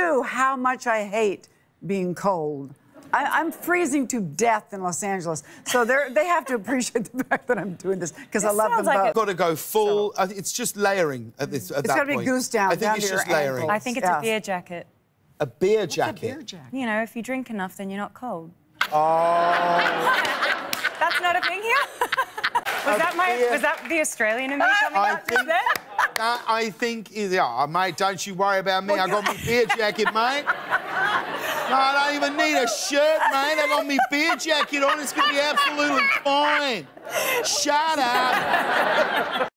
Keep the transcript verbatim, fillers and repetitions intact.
you how much I hate being cold. I, I'm freezing to death in Los Angeles, so they they have to appreciate the fact that I'm doing this because I love them like both. Got to go full. So. I think it's just layering at this. At It's that got to be point. goose down. I think down it's to just your layering. ankles. I think it's yeah. a beer jacket. A beer What's jacket. a beer jacket? You know, if you drink enough, then you're not cold. Oh. That's not a thing here? was, that my, beer... was that the Australian in me coming I out think, just then? uh, I think, yeah, mate, don't you worry about me. I got my beer jacket, mate. No, I don't even need a shirt, mate. I got my beer jacket on. It's going to be absolutely fine. Shut up.